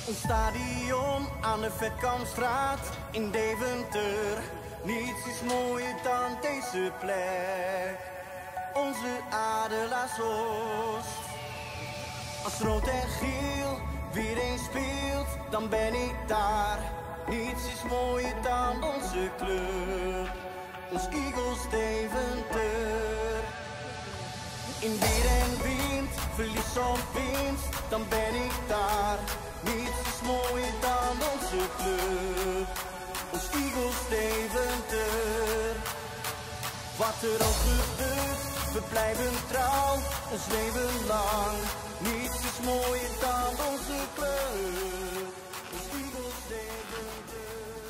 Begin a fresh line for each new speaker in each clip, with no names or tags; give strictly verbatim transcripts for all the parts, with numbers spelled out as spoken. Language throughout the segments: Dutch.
Een stadion aan de Vetkampstraat in Deventer. Niets is mooier dan deze plek. Onze Adelaarshorst. Als rood en geel weer eens speelt, dan ben ik daar. Niets is mooier dan onze club. Ons Eagles Deventer. In weer en wind, verlies of winst, dan ben ik daar. Niets is mooier dan onze club. Ons Eagles Deventer. Wat er ook gebeurt, we blijven trouw, ons leven lang. Niets is mooier dan onze club. Ons Eagles Deventer.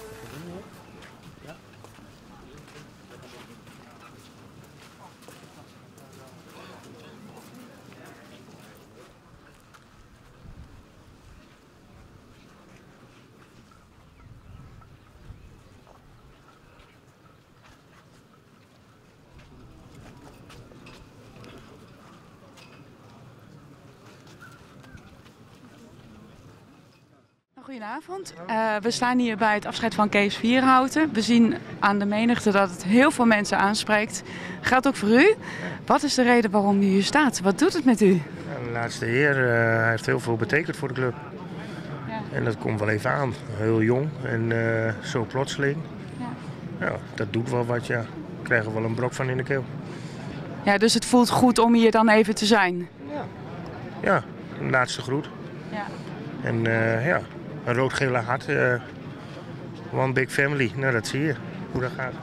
Goedenavond. Uh, we staan hier bij het afscheid van Kees Vierhouten. We zien aan de menigte dat het heel veel mensen aanspreekt. Geldt ook voor u. Wat is de reden waarom u hier staat? Wat doet het met u?
Ja, de laatste heer uh, heeft heel veel betekend voor de club. Ja. En dat komt wel even aan. Heel jong en uh, zo plotseling. Ja. Ja, dat doet wel wat, ja. We krijgen wel een brok van in de keel.
Ja, dus het voelt goed om hier dan even te zijn?
Ja, ja, een laatste groet.
Ja.
En uh, ja, een rood-gele hart. Uh, one big family. Nou, dat zie je, hoe dat gaat.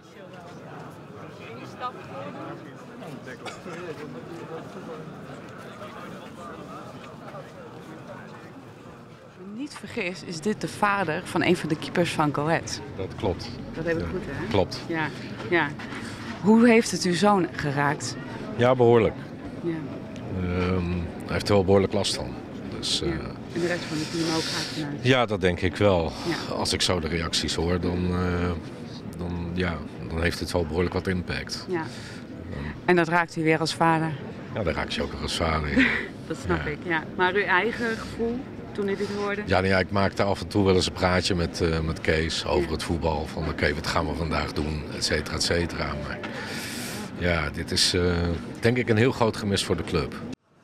Niet vergis, is dit de vader van een van de keepers van Go Ahead?
Dat klopt.
Dat heb ik
ja,
goed, hè?
Klopt.
Ja, ja. Hoe heeft het uw zoon geraakt?
Ja, behoorlijk.
Ja.
Um, hij heeft er wel behoorlijk last van. Dus, uh,
ja. En de rest van het team ook gaat vanuit?
Ja, dat denk ik wel.
Ja.
Als ik zo de reacties hoor, dan, uh, dan, ja, dan heeft het wel behoorlijk wat impact.
Ja. En dat raakt u weer als vader?
Ja, daar raak je ook nog als vader in.
Dat snap
ja.
ik, ja. Maar uw eigen gevoel toen u dit hoorde?
Ja, nou ja, ik maakte af en toe wel eens een praatje met, uh, met Kees over ja. het voetbal. Van oké, okay, wat gaan we vandaag doen, et cetera, et cetera. Maar ja, dit is uh, denk ik een heel groot gemis voor de club.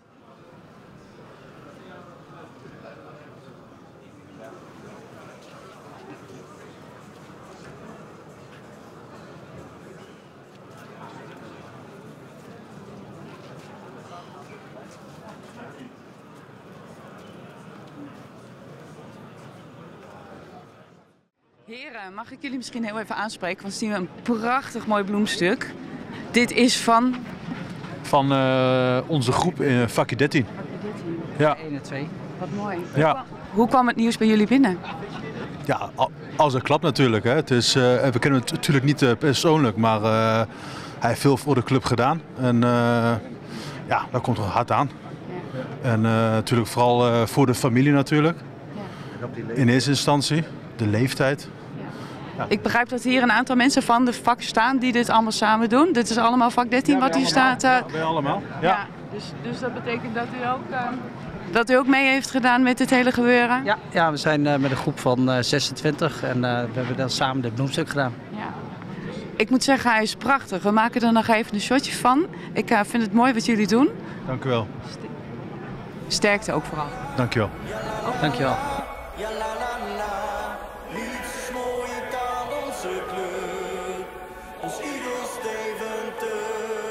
Heren, mag ik jullie misschien heel even aanspreken? Want we zien een prachtig mooi bloemstuk. Dit is van?
Van uh, onze groep in vakje dertien.
Vakje dertien.
Ja.
één en twee. Wat mooi.
Ja.
Hoe, kwam, hoe kwam het nieuws bij jullie binnen?
Ja, als het klapt natuurlijk. Hè. Het is, uh, we kennen het natuurlijk niet uh, persoonlijk, maar uh, hij heeft veel voor de club gedaan. En uh, ja, dat komt er hard aan. Ja. En uh, natuurlijk vooral uh, voor de familie natuurlijk. Ja. In eerste instantie. De leeftijd.
Ja. Ik begrijp dat hier een aantal mensen van de vak staan die dit allemaal samen doen. Dit is allemaal vak dertien ja, wat hier
allemaal.
staat. Uh...
Ja, wij allemaal. Ja.
Ja, dus, dus dat betekent dat u ook, uh, dat u ook mee heeft gedaan met dit hele gebeuren?
Ja, ja we zijn uh, met een groep van uh, zesentwintig en uh, we hebben dan samen dit bloemstuk gedaan.
Ja. Ik moet zeggen, hij is prachtig. We maken er nog even een shotje van. Ik uh, vind het mooi wat jullie doen.
Dank u wel.
Sterkte ook vooral.
Dank je wel.
Dank je wel.
Ons Eagles Deventer.